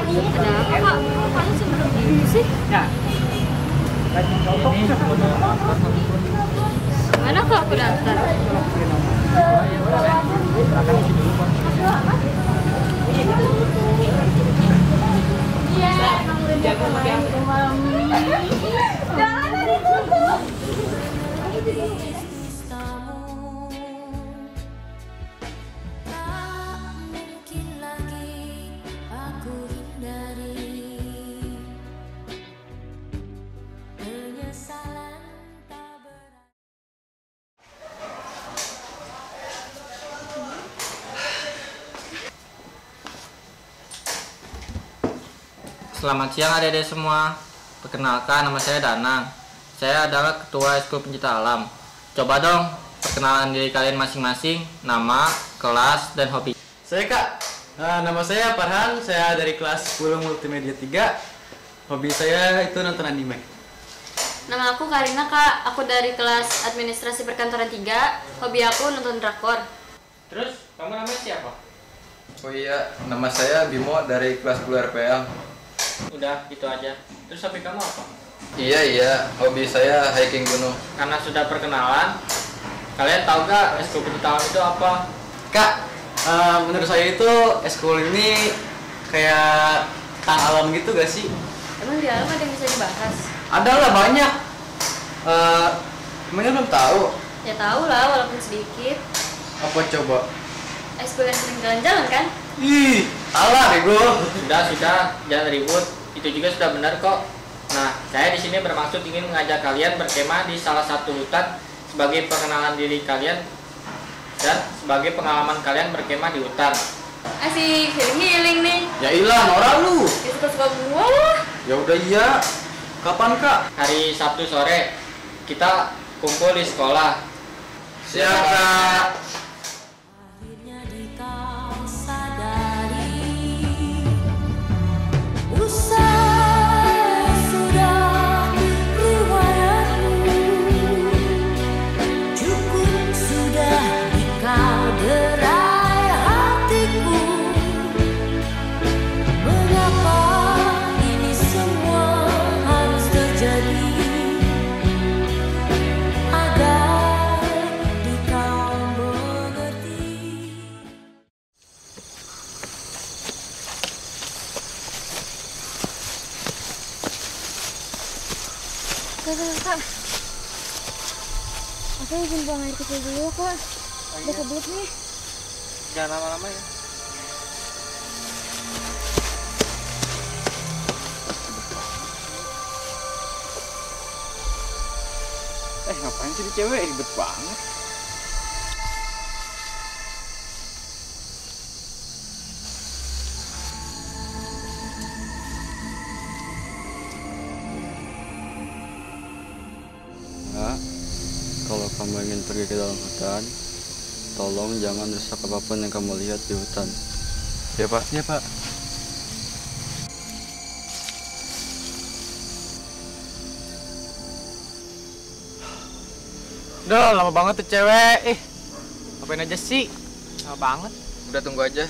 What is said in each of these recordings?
Ada apa kak? Kayaknya sebenarnya ini sih. Ya. Mana kak aku daftar? Selamat siang adik-adik semua. Perkenalkan, nama saya Danang. Saya adalah ketua Eskul Pencinta Alam. Coba dong perkenalan diri kalian masing-masing, nama, kelas, dan hobi. Saya Kak, nama saya Farhan, saya dari kelas 10 Multimedia 3. Hobi saya itu nonton anime. Nama aku Karina kak, aku dari kelas administrasi perkantoran 3. Hobi aku nonton drakor. Terus, kamu namanya siapa? Oh iya, nama saya Bimo dari kelas 10 RPL. Udah, gitu aja. Terus hobi kamu apa? Iya, hobi saya hiking gunung. Karena sudah perkenalan, kalian tahu gak Eskul Pencinta Alam itu apa? Kak, menurut saya itu eskul ini kayak tentang alam gitu gak sih? Emang di alam ada yang bisa dibahas? Ada lah banyak. Emangnya belum tahu? Ya tahu lah, walaupun sedikit. Apa coba? Ekskul yang sering jalan-jalan kan? Ih, salah bego. Sudah, jangan ribut. Itu juga sudah benar kok. Nah, saya di sini bermaksud ingin mengajak kalian berkemah di salah satu hutan sebagai pengenalan diri kalian dan sebagai pengalaman kalian berkemah di hutan. Asik, healing-healing nih. Ya ilah, Nora lu. Ya suka-suka gua lah. Ya udah iya. Kapan Kak? Hari Sabtu sore kita kumpul di sekolah. Siap Kak. Kak. Aku izin buang air kecil dulu ya, Kak. Udah kebelet nih. Jangan lama-lama ya. Ngapain sih di cewek? Ribet banget. Nah, kalau kamu ingin pergi ke dalam hutan, tolong jangan rusak apapun yang kamu lihat di hutan. Ya Pak? Ya Pak. Udah lama banget tuh cewek. Ngapain aja sih? Lama banget. Udah tunggu aja.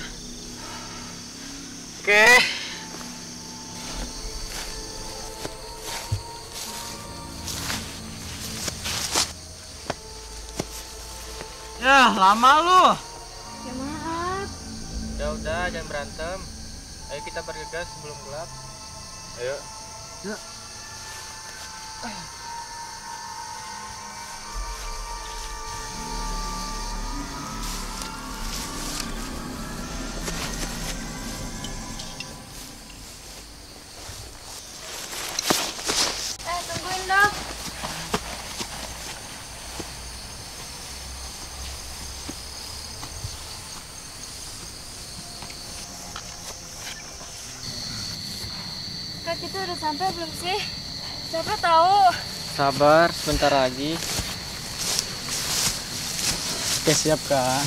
Oke. Ya, lama lu. Ya maaf. Udah, jangan berantem. Ayo kita bergegas sebelum gelap. Ayo. Ya. Tungguin dong. Kak, kita udah sampai belum sih? Siapa tahu. Sabar, sebentar lagi. Oke, siap Kak.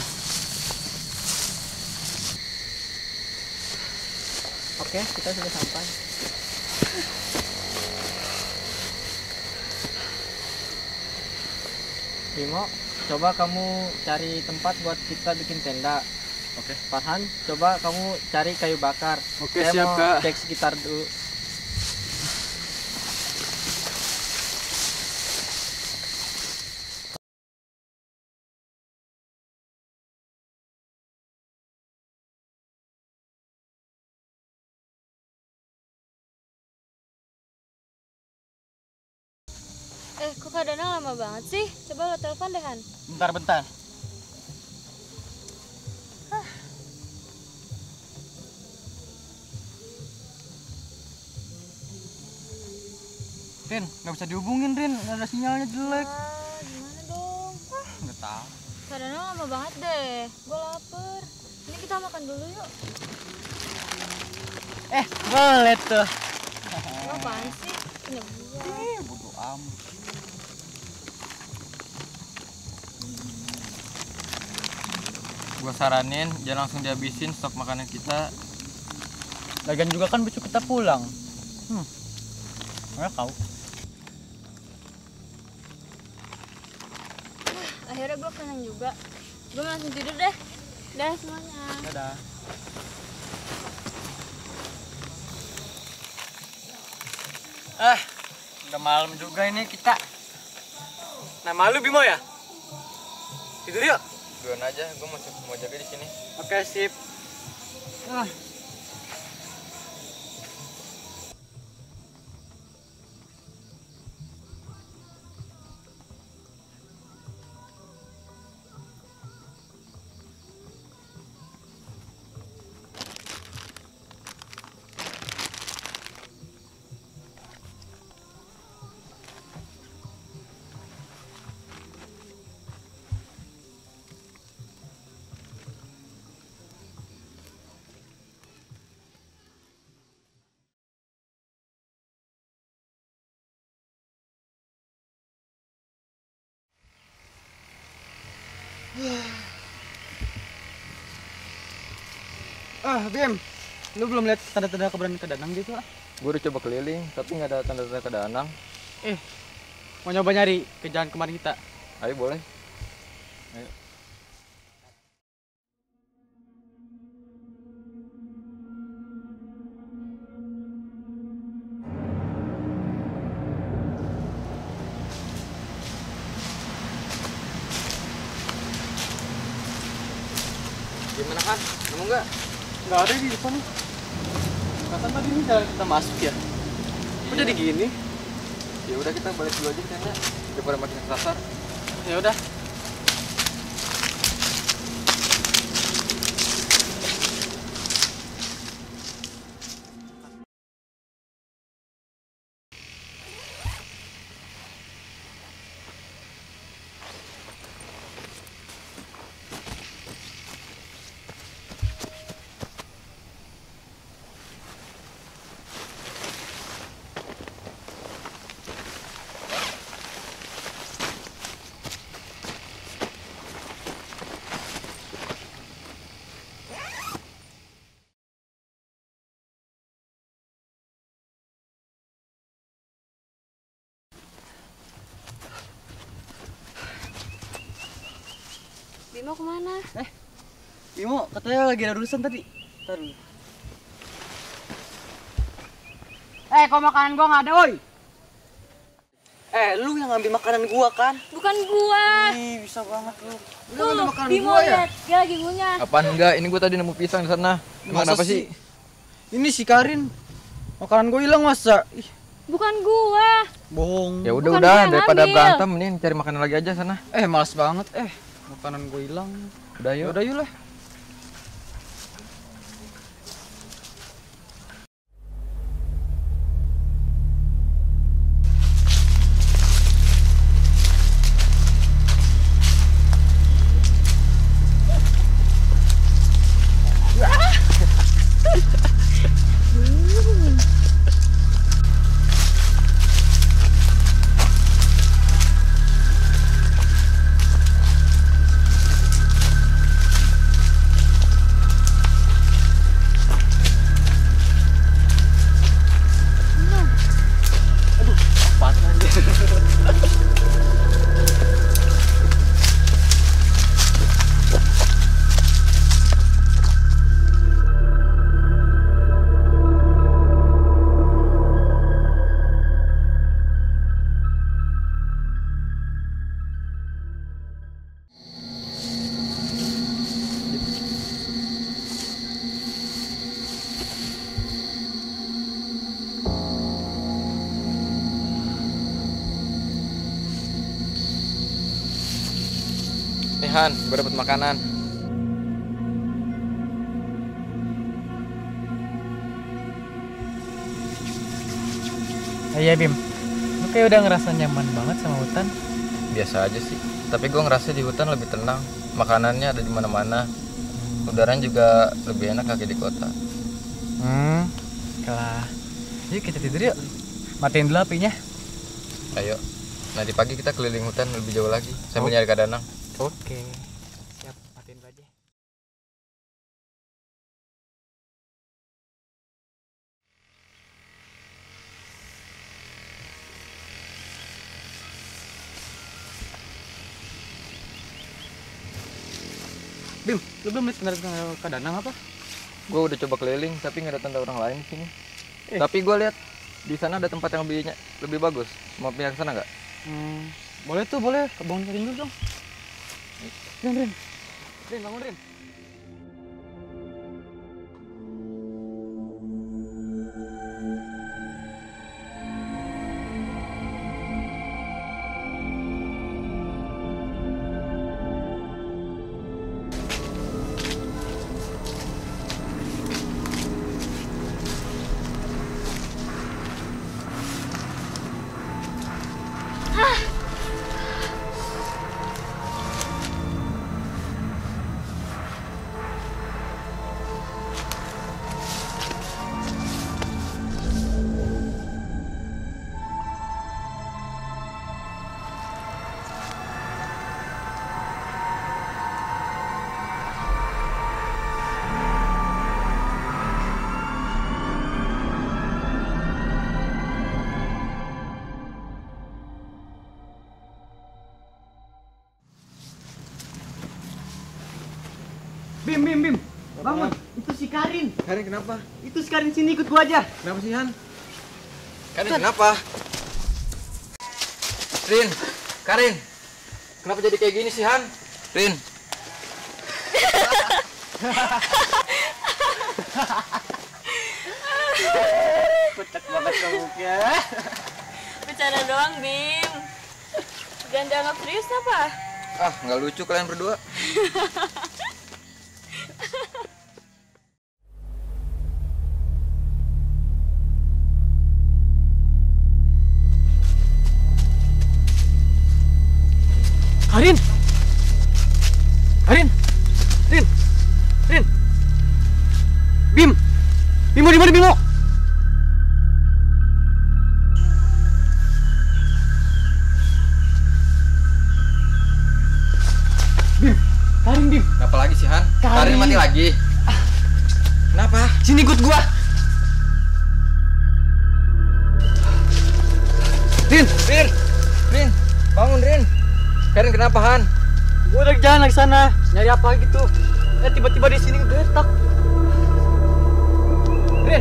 Oke, kita sudah sampai. Bimo, coba kamu cari tempat buat kita bikin tenda. Oke. Farhan, coba kamu cari kayu bakar. Oke, Saya siap, mau Kak. cek sekitar dulu. Kok Kak Danang lama banget sih? Coba lo telepon deh, Han. Bentar. Rin, nggak bisa dihubungin, Rin. Nggak ada sinyalnya jelek. Gimana dong? Nggak tahu. Kak Danang lama banget deh. Gue lapar. Ini kita makan dulu yuk. Boleh tuh. Apaan sih? Punya buah. Bodo amat. Gua saranin jangan langsung dihabisin stok makanan kita. Lagian juga kan besok kita pulang. Mana kau? Akhirnya gue kenyang juga. Gue langsung tidur deh. Dah semuanya. Dadah. Udah malam juga ini kita. Nah, malu Bimo ya? Tidur yuk. Duluan aja, gua mau jaga di sini. Oke, sip. Bim, lu belum lihat tanda-tanda keberadaan Kak Danang gitu? Gua udah coba keliling, tapi nggak ada tanda-tanda Kak Danang. Mau nyoba nyari ke jalan kemarin kita? Ayo boleh. Gimana kan? Nemu nggak? Nggak ada di depan nih. Kata tadi ini jalan kita masuk ya? Kok jadi gini? Ya udah kita balik dulu aja kayaknya daripada makin kesasar. Ya udah. Bimo kemana? Bimo, katanya lagi ada urusan tadi. Ntar dulu. Kok makanan gua nggak ada, woi? Lu yang ngambil makanan gua kan? Bukan gua. Ih, bisa banget lu. Lu Tuh, ngambil makanan Bimo gua ya? lihat. Dia lagi ngunyah. Apaan enggak? Ini gua tadi nemu pisang di sana. Emang Masa kenapa sih? Ini si Karin. Makanan gua hilang masa? Ih, Bukan gua. bohong. Ya Bukan udah gua yang daripada ngambil. berantem mending cari makanan lagi aja sana. Malas banget. Makanan gua hilang. Udah yuk. Udah yuk lah. Han, gue dapet makanan. Iya Bim, lu kayak udah ngerasa nyaman banget sama hutan. Biasa aja sih, tapi gue ngerasa di hutan lebih tenang. Makanannya ada di mana-mana. Udaranya juga lebih enak kaki di kota. Kalah. Yuk kita tidur yuk. Matiin dulu apinya. Ayo, nanti pagi kita keliling hutan lebih jauh lagi sambil nyari Kak Danang. Oke. Siap, matiin dulu aja. Bim, lu belum lihat kendaraan Kak Danang apa? Gue udah coba keliling tapi nggak ada tanda orang lain di sini. Tapi gue lihat di sana ada tempat yang lebih bagus. Mau pindah ke sana nggak? Boleh tuh, boleh. Bangun dulu dong. Rin, bangun Rin. Bim. Bangun. Itu si Karin. Karin kenapa? Itu si Karin sini ikut gua aja. Kenapa sih Han? Karin kenapa? Karin, kenapa jadi kayak gini sih Han? Rin. Kocak banget kamu ya. Bercanda doang, Bim. Jangan dianggap serius apa? Ah, nggak lucu kalian berdua. Karin. Bim. Bimo. Bim. Kenapa lagi sih Han? Karin mati lagi. Kenapa? Sini ikut gua. Rin, bangun Rin. Karin kenapa Han? Gua udah jalan ke sana, nyari apa gitu. Tiba-tiba di sini geletak. Rin.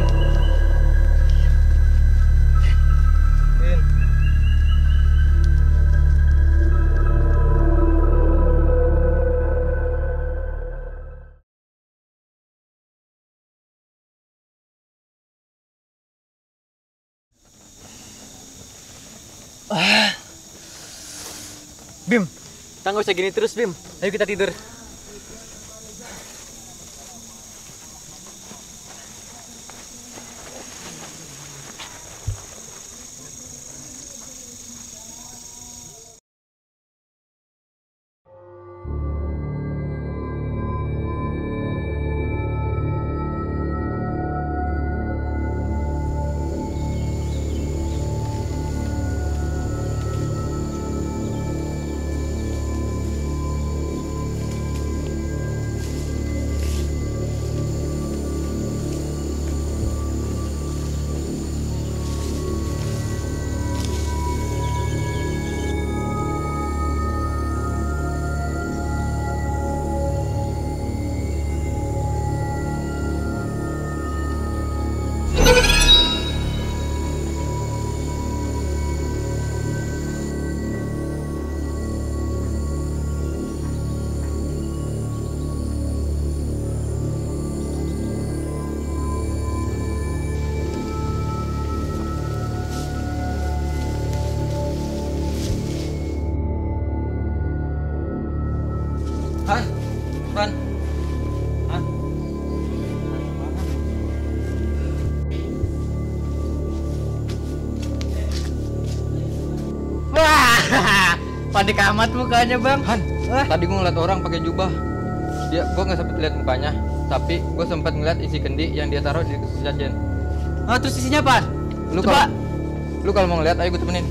Bim, kita nggak usah gini terus Bim. Ayo kita tidur. Panik amat mukanya bang. Han, tadi gue ngeliat orang pakai jubah. Gue nggak sempet lihat mukanya, tapi gue sempat ngeliat isi kendi yang dia taruh di sesajen. Oh, terus isinya apa? Lu kalau mau ngeliat, ayo gue temenin.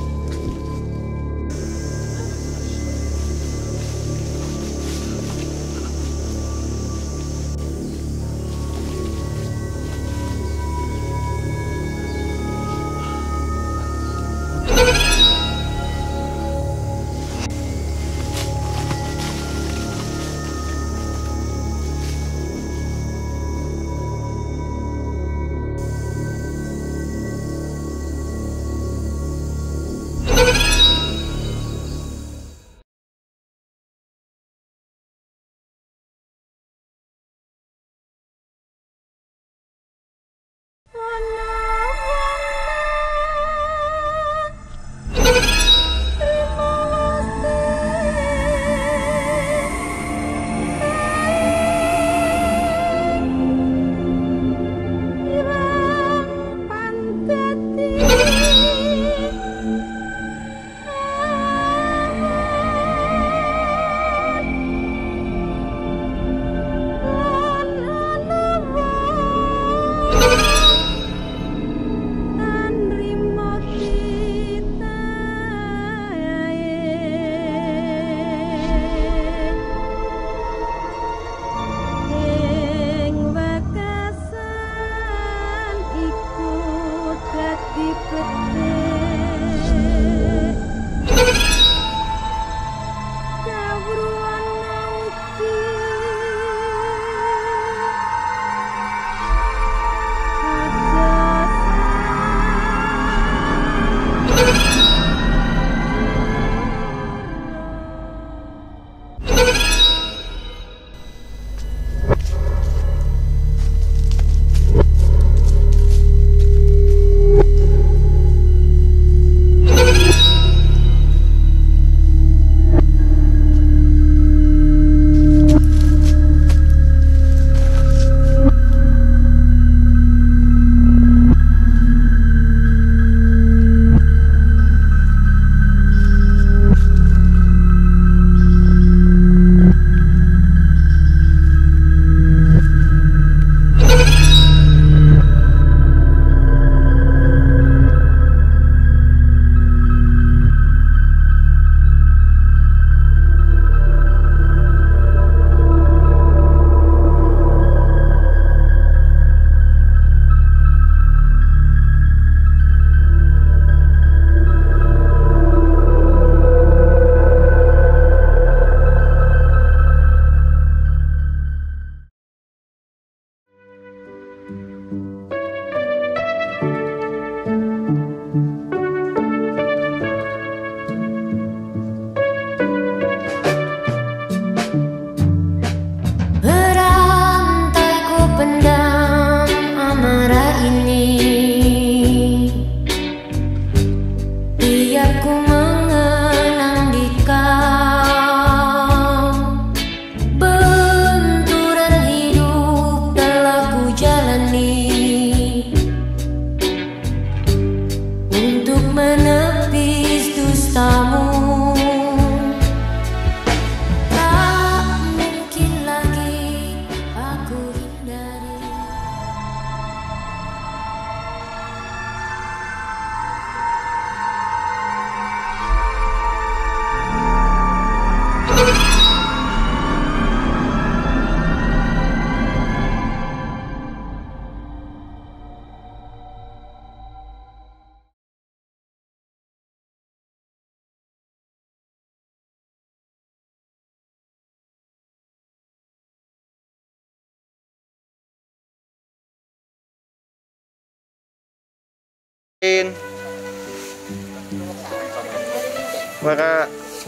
Maka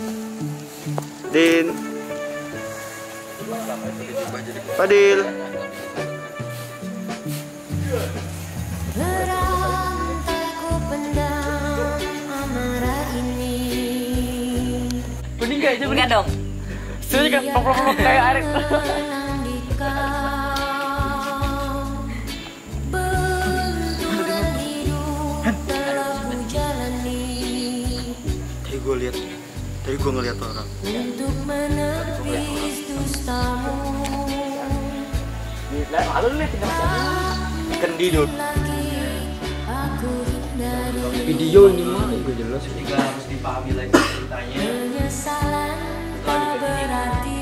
Din Fadil Kuning gak? Coba enggak dong. Sudah kan plok-plok kayak air. gue lihat, tadi gue ngeliat orang. Untuk menepis dustamu. Kendi dulu. Video ini mah gue jelas. Juga harus dipahami lagi ceritanya. penyesalan tak berarti.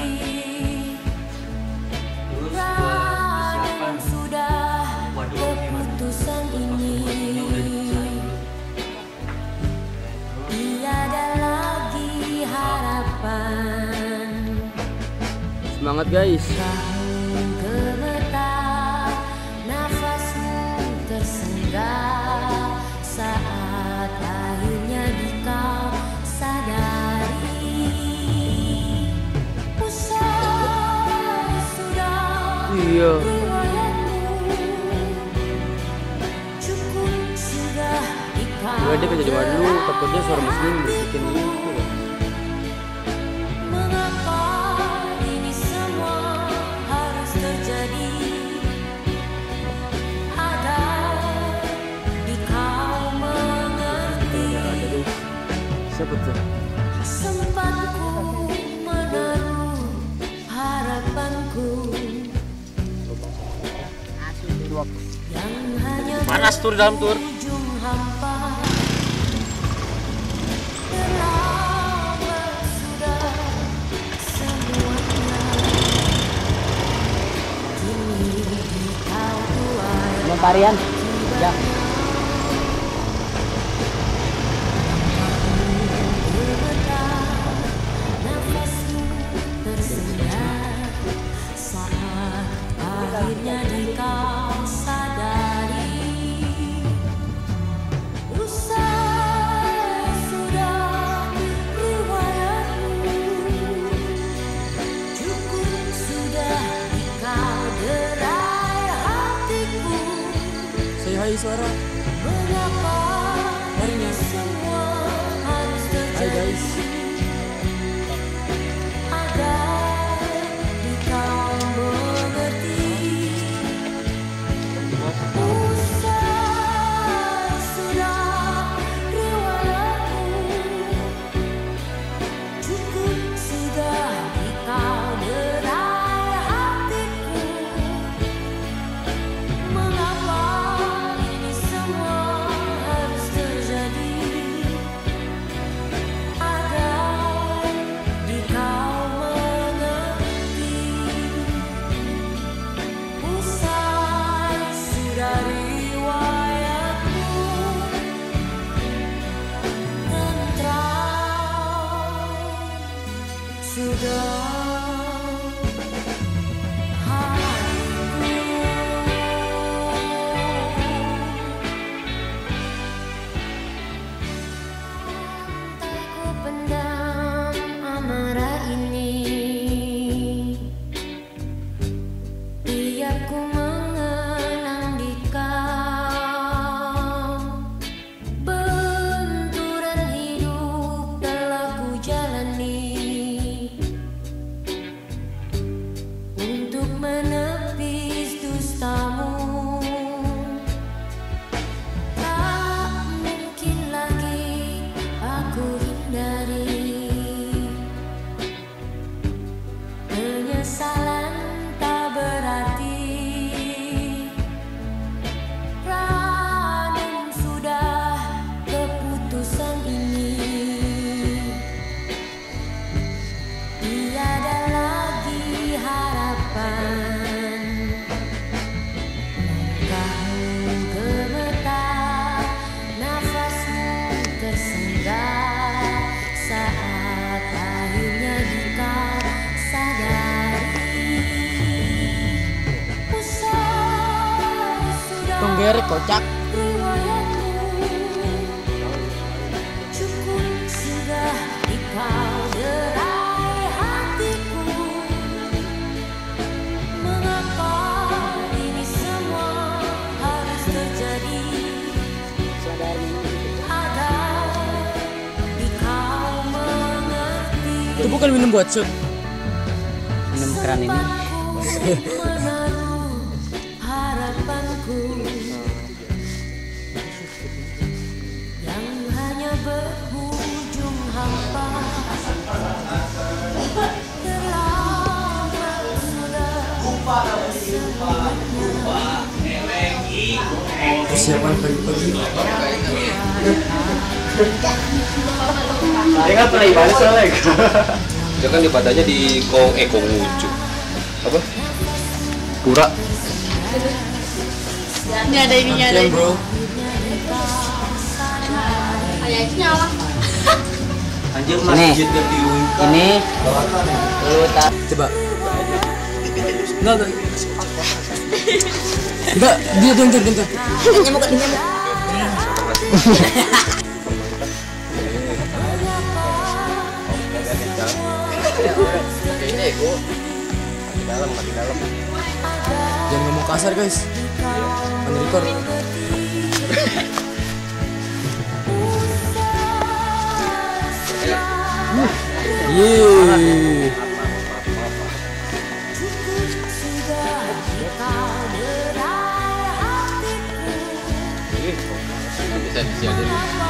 Terus persiapan. Sudah Waduh, gimana? keputusan ini. Udah dipisahin dulu. Tiada lagi harapan. Semangat guys. Gemetar, nafasmu tersendat saat akhirnya kau sadari. Usai sudah Iya. riwayatmu, cukup sudah kau. Gue dia kerja di mana dulu, takutnya suara muslim bersihin itu. Mengapa ini semua harus terjadi? Agar kau mengerti. Siapa tuh? Sempat ku menaruh harapanku yang hanya Panas tur dalam tur. berujung hampa. Terlambat sudah semuanya. Kini kau tuai Varian. Ya. gemetar, nafasmu tersendat saat akhirnya kau sadari. Usai sudah riwayatmu, cukup sudah kau derai hatiku. Saya hai suara. Mengapa ini semua harus terjadi? Agar kau mengerti. Usai sudah riwayatmu, cukup sudah kau derai hatiku. Mengapa ini semua harus terjadi? Agar kau mengerti. Usai sudah riwayatmu, tentram sudah. Ku pendam amarah ini, biar ku mengenang di kau. Benturan hidup telah ku jalani untuk menepis dustamu. Tak mungkin lagi aku hindari. Penyesalan tak berarti. Ranum sudah keputusan ini. Tiada lagi harapan. Langkahmu gemetar, nafasmu tersendat saat akhirnya kau sadari. Usai sudah Tongger kocak. riwayatmu, cukup sudah kau derai hatiku. Mengapa ini semua harus terjadi? Agar kau mengerti. Itu bukan minum buat sup. Minum keran ini. Sempatku menaruh harapanku yang hanya berujung persiapan pagi-pagi. Dia kan pernah ibadah soalnya. Dia kan ibadahnya di Konghucu. Apa? Pura. Ini ada ininya ada. Bro. Kayaknya apa? Anjir Ini lu tak Coba. Enggak. Enggak, dia bentar. Nyamuk. Ini ego. Mati dalam. Jangan ngomong kasar, guys. Record. Yeay. Bisa disiapin.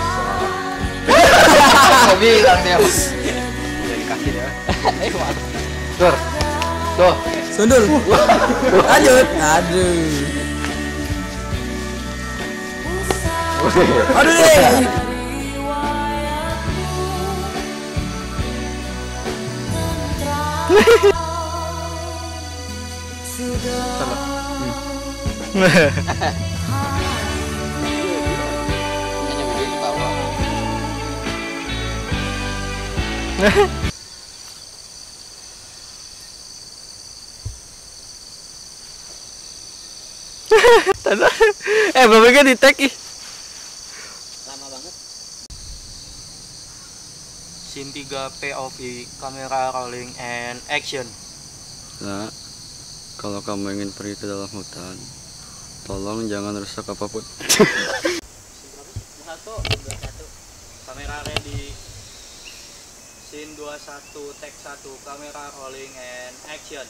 Mau bilang dia. Dari kaki dia. Tuh. Sundul. Lanjut. Aduh. Aduh deh. Hanya begitu tawa. Babanya di tag ih. lama banget. Scene 3 POV, kamera rolling and action. Nah, kalau kamu ingin pergi ke dalam hutan, tolong jangan rusak apapun. 1, 21. Kamera ready. Scene 21, take 1, kamera rolling and action.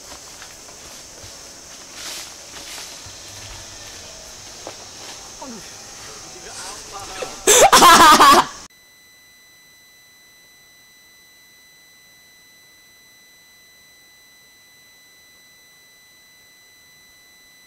Aduh.